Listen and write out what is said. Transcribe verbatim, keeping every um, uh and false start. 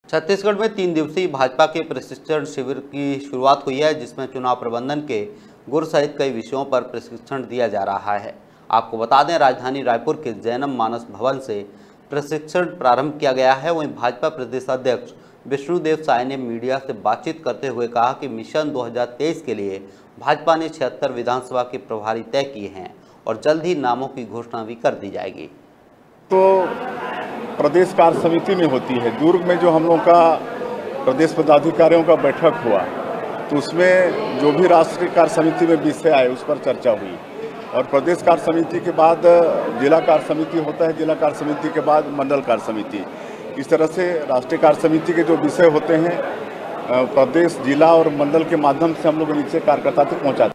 छत्तीसगढ़ में तीन दिवसीय भाजपा के प्रशिक्षण शिविर की शुरुआत हुई है, जिसमें चुनाव प्रबंधन के गुर सहित कई विषयों पर प्रशिक्षण दिया जा रहा है। आपको बता दें, राजधानी रायपुर के जैनम मानस भवन से प्रशिक्षण प्रारंभ किया गया है। वहीं भाजपा प्रदेश अध्यक्ष विष्णुदेव साय ने मीडिया से बातचीत करते हुए कहा कि मिशन दो हज़ार तेईस के लिए भाजपा ने छिहत्तर विधानसभा के प्रभारी तय किए हैं और जल्द ही नामों की घोषणा भी कर दी जाएगी। तो प्रदेश कार्य समिति में होती है। दुर्ग में जो हम लोगों का प्रदेश पदाधिकारियों का बैठक हुआ, तो उसमें जो भी राष्ट्रीय कार्य समिति में विषय आए उस पर चर्चा हुई। और प्रदेश कार्य समिति के बाद जिला कार्य समिति होता है, जिला कार्य समिति के बाद मंडल कार्य समिति। इस तरह से राष्ट्रीय कार्य समिति के जो विषय होते हैं प्रदेश, जिला और मंडल के माध्यम से हम लोग नीचे कार्यकर्ता तक पहुँचाते हैं।